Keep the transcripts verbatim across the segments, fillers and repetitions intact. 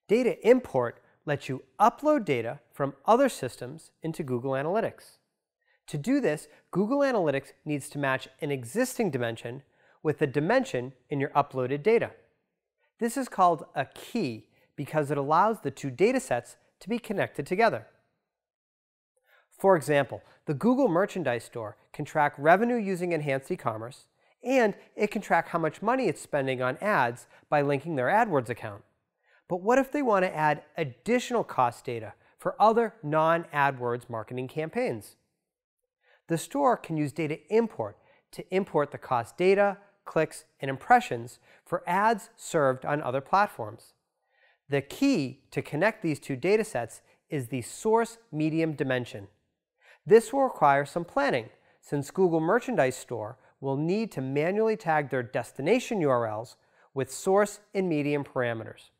Data import lets you upload data from other systems into Google Analytics. To do this, Google Analytics needs to match an existing dimension with a dimension in your uploaded data. This is called a key because it allows the two datasets to be connected together. For example, the Google Merchandise Store can track revenue using enhanced e-commerce, and it can track how much money it's spending on ads by linking their AdWords account. But what if they want to add additional cost data for other non-AdWords marketing campaigns? The store can use data import to import the cost data, clicks, and impressions for ads served on other platforms. The key to connect these two datasets is the source medium dimension. This will require some planning, since Google Merchandise Store will need to manually tag their destination U R Ls with source and medium parameters.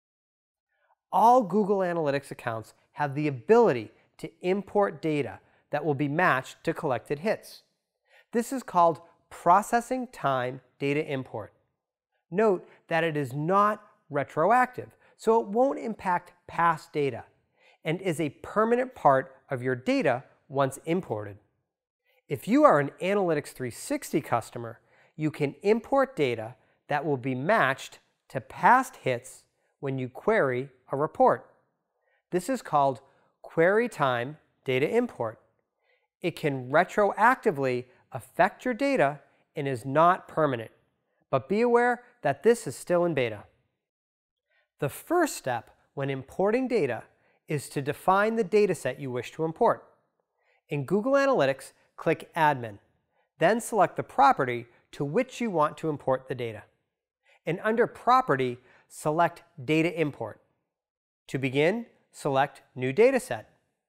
All Google Analytics accounts have the ability to import data that will be matched to collected hits. This is called processing time data import. Note that it is not retroactive, so it won't impact past data, and is a permanent part of your data once imported. If you are an Analytics three sixty customer, you can import data that will be matched to past hits when you query a report. This is called query time data import. It can retroactively affect your data and is not permanent, but be aware that this is still in beta. The first step when importing data is to define the dataset you wish to import. In Google Analytics, click Admin, then select the property to which you want to import the data. And under Property, select Data Import. To begin, select New Dataset.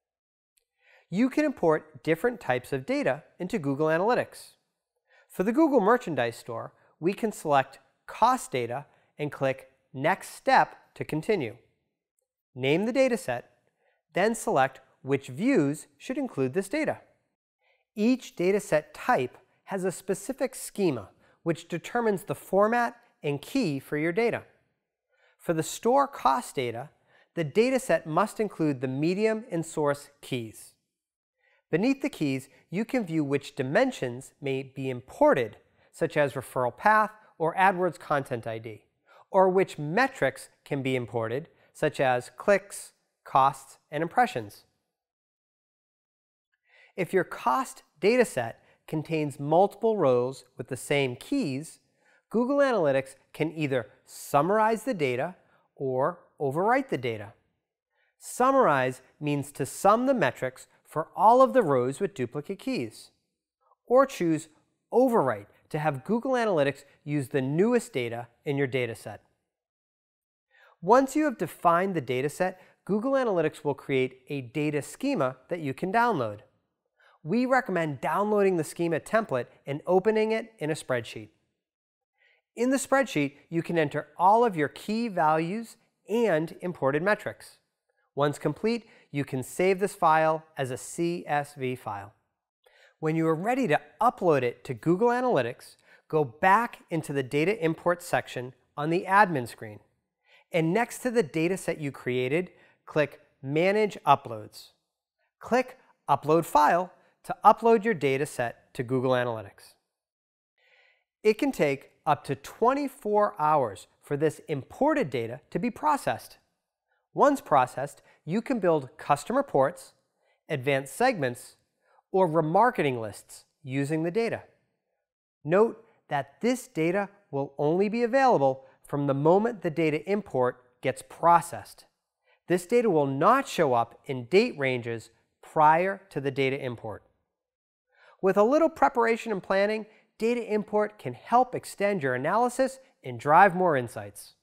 You can import different types of data into Google Analytics. For the Google Merchandise Store, we can select Cost Data and click Next Step to continue. Name the dataset, then select which views should include this data. Each dataset type has a specific schema, which determines the format and key for your data. For the store cost data, the dataset must include the medium and source keys. Beneath the keys, you can view which dimensions may be imported, such as referral path or AdWords content I D, or which metrics can be imported, such as clicks, costs, and impressions. If your cost dataset contains multiple rows with the same keys, Google Analytics can either summarize the data or overwrite the data. Summarize means to sum the metrics for all of the rows with duplicate keys. Or choose Overwrite to have Google Analytics use the newest data in your dataset. Once you have defined the dataset, Google Analytics will create a data schema that you can download. We recommend downloading the schema template and opening it in a spreadsheet. In the spreadsheet, you can enter all of your key values and imported metrics. Once complete, you can save this file as a C S V file. When you are ready to upload it to Google Analytics, go back into the Data Import section on the admin screen. And next to the dataset you created, click Manage Uploads. Click Upload File to upload your dataset to Google Analytics. It can take up to twenty-four hours for this imported data to be processed. Once processed, you can build custom reports, advanced segments, or remarketing lists using the data. Note that this data will only be available from the moment the data import gets processed. This data will not show up in date ranges prior to the data import. With a little preparation and planning, data import can help extend your analysis and drive more insights.